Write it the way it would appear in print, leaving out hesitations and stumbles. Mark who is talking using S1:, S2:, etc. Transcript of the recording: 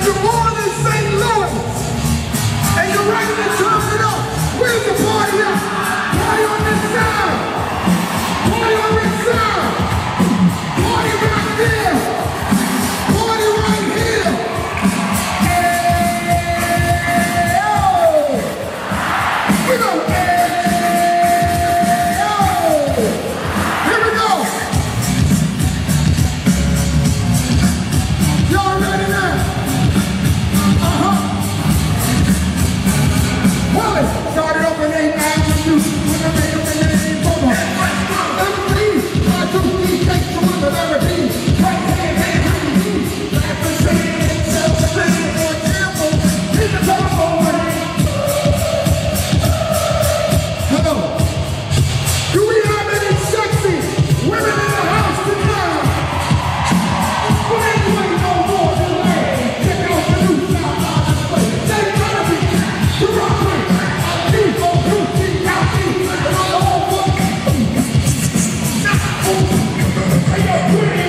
S1: If you're born in St. Louis and you're ready to turn it up, where's the party at? Party on this side. Party on this side. Party right there. Party right here. Hey, yo. We go. Hey, yo. Here we go. Y'all ready now? Started up in 8th Avenue with a man in the name of everything. I took these takes to one of everything. Right hand, man, laugh and say it, self-defense, for example, hit the telephone. Hello. Do we have any sexy women in the house tonight? But anyway, no more delay. Check out the new sound on display. They gotta be the robbery. Hey, yo,